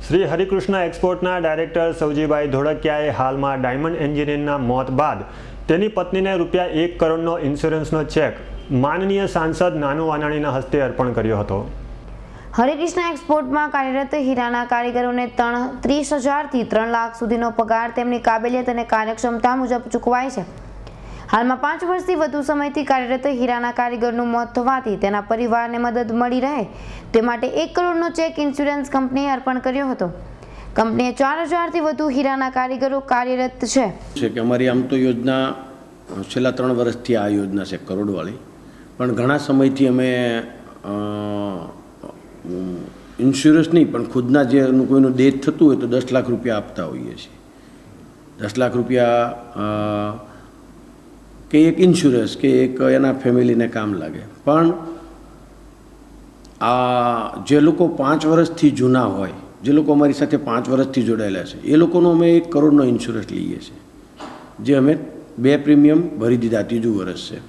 શ્રી હરિકૃષ્ણ એક્સપોર્ટના ડાયરેક્ટર સવજીભાઈ ધોળકિયાએ હાલમાં ડાયમંડ એન્જિનિયરના મોત બાદ તેની પત્નીને ₹1 કરોડનો ઇન્સ્યોરન્સનો ચેક માનનીય સાંસદ નાનુ વાનાણીના હસ્તે અર્પણ કર્યો હતો। હરિકૃષ્ણ એક્સપોર્ટમાં કાર્યરત હીરાના કારીગરોને 30,000 થી 3 લાખ સુધીનો પગાર તેમની કાબેલિયત અને કાર્યક્ષમતા મુજબ ચૂકવાય છે। હાલમાં 5 વર્ષથી વધુ સમયથી કાર્યરત હીરાના કારીગરનું મોત થવાથી તેના પરિવારને મદદ મળી રહે તે માટે 1 કરોડનો ચેક ઇન્સ્યોરન્સ કંપનીએ અર્પણ કર્યો હતો। કંપનીએ 4,000 થી વધુ હીરાના કારીગરો કાર્યરત છે કે અમારી આમ તો યોજના છેલ્લા 3 વર્ષથી આ યોજના છે કરોડવાળી, પણ ઘણા સમયથી અમે ઇન્સ્યોરન્સ નહીં પણ ખુદના જે કોઈનું ડેથ થતું હોય તો 10 લાખ રૂપિયા આપતા હોઈએ છીએ। 10 લાખ રૂપિયા કે એક ઇન્સ્યોરન્સ કે એક એના ફેમિલીને કામ લાગે। પણ આ જે લોકો 5 વર્ષથી જૂના હોય, જે લોકો અમારી સાથે 5 વર્ષથી જોડાયેલા છે, એ લોકોનો અમે 1 કરોડનો ઇન્સ્યોરન્સ લઈએ છીએ, જે અમે 2 પ્રીમિયમ ભરી દીધા, 3જું વર્ષ છે।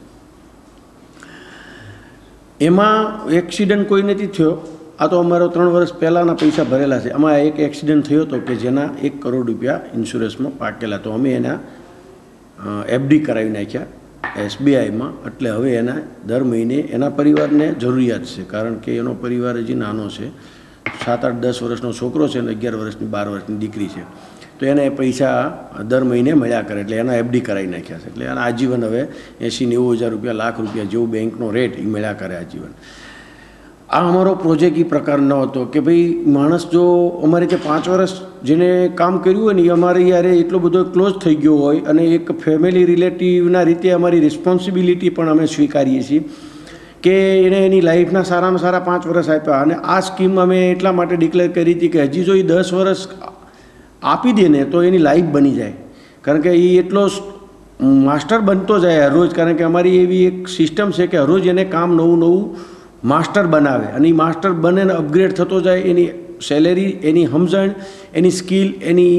એમાં એક્સિડન્ટ કોઈ નથી થયો, આ તો અમારો 3 વર્ષ પહેલાંના પૈસા ભરેલા છે। આમાં એક એક્સિડન્ટ થયો હતો કે જેના 1 કરોડ રૂપિયા ઇન્સ્યોરન્સમાં પાકેલા, તો અમે એના એફડી કરાવી નાખ્યા SBIમાં। એટલે હવે એના દર મહિને એના પરિવારને જરૂરિયાત છે, કારણ કે એનો પરિવાર હજી નાનો છે, 7, 8, 10 વર્ષનો છોકરો છે અને 11 વર્ષની 12 વર્ષની દીકરી છે, તો એને પૈસા દર મહિને મળ્યા કરે, એટલે એના એફડી કરાવી નાખ્યા છે। એટલે એના આજીવન હવે 80-90 હજાર રૂપિયા, લાખ રૂપિયા જેવું બેંકનો રેટ એ મળ્યા કરે આજીવન। આ અમારો પ્રોજેક્ટ એ પ્રકારનો હતો કે ભાઈ માણસ જો અમારે જે 5 વર્ષ જેને કામ કર્યું હોય ને એ અમારે યારે એટલો બધો ક્લોઝ થઈ ગયો હોય અને એક ફેમિલી રિલેટિવના રીતે અમારી રિસ્પોન્સિબિલિટી પણ અમે સ્વીકારીએ છીએ કે એને એની લાઈફના સારામાં સારા 5 વર્ષ આપ્યા। અને આ સ્કીમ અમે એટલા માટે ડિક્લેર કરી હતી કે હજી જો એ 10 વર્ષ આપી દે ને તો એની લાઈફ બની જાય, કારણ કે એ એટલો માસ્ટર બનતો જાય હરરોજ, કારણ કે અમારી એવી એક સિસ્ટમ છે કે હરરોજ એને કામ નવું માસ્ટર બનાવે અને એ માસ્ટર બને ને અપગ્રેડ થતો જાય, એની સેલેરી, એની સમજણ, એની સ્કિલ, એની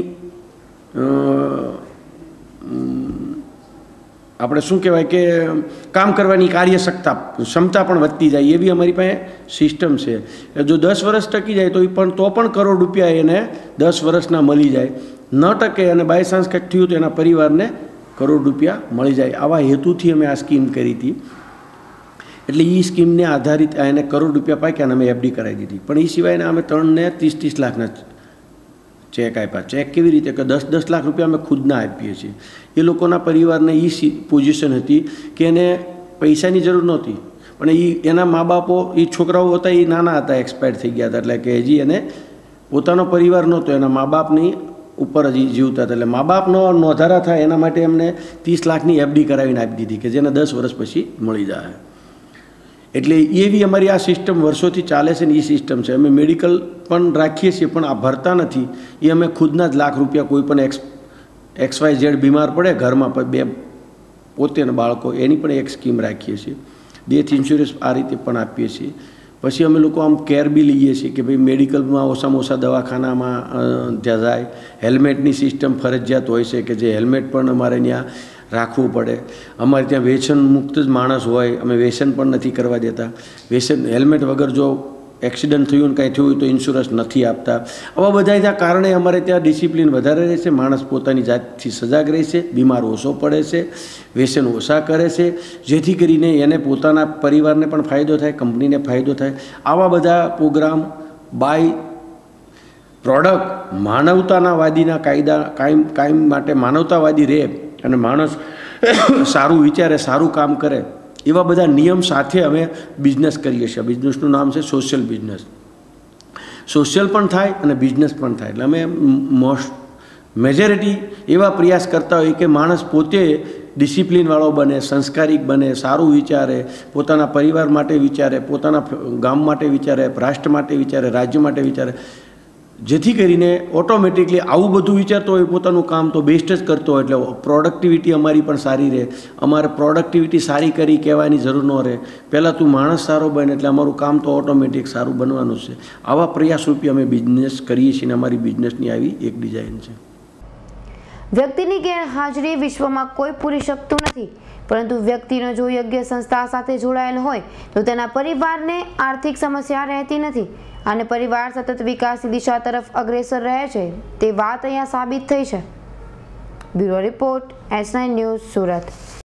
આપણે શું કહેવાય કે કામ કરવાની ક્ષમતા પણ વધતી જાય, એવી અમારી પાસે સિસ્ટમ છે। જો 10 વર્ષ ટકી જાય તો પણ કરોડ રૂપિયા એને 10 વર્ષના મળી જાય, ન ટકે અને બાય ચાન્સ કંઈક થયું તો એના પરિવારને કરોડ રૂપિયા મળી જાય। આવા હેતુથી અમે આ સ્કીમ કરી હતી। એટલે એ સ્કીમને આધારિત એને કરોડ રૂપિયા પાક્યા અને અમે એફડી કરાવી દીધી। પણ એ સિવાયના અમે 3 ને 30-30 લાખના ચેક આપ્યા। ચેક કેવી રીતે કે 10-10 લાખ રૂપિયા અમે ખુદના આપીએ છીએ। એ લોકોના પરિવારને એ પોઝિશન હતી કે એને પૈસાની જરૂર નહોતી, પણ એના મા બાપો, એ છોકરાઓ હતા એ નાના હતા, એક્સપાયર થઈ ગયા હતા, એટલે કે હજી એને પોતાનો પરિવાર નહોતો, એના મા બાપની ઉપર હજી જીવતા હતા, એટલે મા બાપનો નોંધારા થાય એના માટે એમને 30 લાખની એફડી કરાવીને આપી દીધી કે જેને 10 વર્ષ પછી મળી જાય। એટલે એવી અમારી આ સિસ્ટમ વર્ષોથી ચાલે છે ને એ સિસ્ટમ છે। અમે મેડિકલ પણ રાખીએ છીએ, પણ આ ભરતા નથી, એ અમે ખુદના જ લાખ રૂપિયા કોઈ પણ XYZ બીમાર પડે ઘરમાં, 2 પોતે ને બાળકો, એની પણ એક સ્કીમ રાખીએ છીએ। ડેથ ઇન્સ્યોરન્સ આ રીતે પણ આપીએ છીએ। પછી અમે લોકો આમ કેર બી લઈએ છીએ કે ભાઈ મેડિકલમાં ઓછામાં ઓછા દવાખાનામાં ત્યાં જાય, હેલ્મેટની સિસ્ટમ ફરજિયાત હોય છે કે જે હેલ્મેટ પણ અમારે ત્યાં રાખવું પડે। અમારે ત્યાં વ્યસન મુક્ત જ માણસ હોય, અમે વ્યસન પણ નથી કરવા દેતા। હેલ્મેટ વગર જો એક્સિડન્ટ થયું ને કાંઈ થયું તો ઇન્સ્યોરન્સ નથી આપતા। આવા બધા ત્યાં કારણે અમારે ત્યાં ડિસિપ્લિન વધારે રહે છે, માણસ પોતાની જાતથી સજાગ રહે છે, બીમાર ઓછો પડે છે, વ્યસન ઓછા કરે છે, જેથી કરીને એને પોતાના પરિવારને પણ ફાયદો થાય, કંપનીને ફાયદો થાય। આવા બધા પ્રોગ્રામ બાય પ્રોડક્ટ માનવતાના વાદીના કાયદા કાયમ માટે માનવતાવાદી રહે અને માણસ સારું વિચારે, સારું કામ કરે, એવા બધા નિયમ સાથે અમે બિઝનેસ કરીએ છીએ। બિઝનેસનું નામ છે સોશિયલ બિઝનેસ। સોશિયલ પણ થાય અને બિઝનેસ પણ થાય, એટલે અમે મેજોરિટી એવા પ્રયાસ કરતા હોઈએ કે માણસ પોતે ડિસિપ્લિનવાળો બને, સંસ્કારિક બને, સારું વિચારે, પોતાના પરિવાર માટે વિચારે, પોતાના ગામ માટે વિચારે, રાષ્ટ્ર માટે વિચારે, રાજ્ય માટે વિચારે, જેથી કરીને ઓટોમેટિકલી આવું બધું વિચારતો હોય, પોતાનું કામ તો બેસ્ટ જ કરતો હોય, એટલે પ્રોડક્ટિવિટી અમારી પણ સારી રહે। અમારે પ્રોડક્ટિવિટી સારી કરી કહેવાની જરૂર ન રહે, પહેલાં તું માણસ સારો બને એટલે અમારું કામ તો ઓટોમેટિક સારું બનવાનું છે। આવા પ્રયાસરૂપી અમે બિઝનેસ કરીએ છીએ અને અમારી બિઝનેસની આવી એક ડિઝાઇન છે। વ્યક્તિની ગેરહાજરી વિશ્વમાં કોઈ પૂરી શકતું નથી, પરંતુ વ્યક્તિનો જો યોગ્ય સંસ્થા સાથે જોડાયેલ હોય તો તેના પરિવારને આર્થિક સમસ્યા રહેતી નથી। અને પરિવાર સતત વિકાસની દિશા તરફ અગ્રેસર રહે છે તે વાત અહીંયા સાબિત થઈ છે। Bureau report S9 news Surat.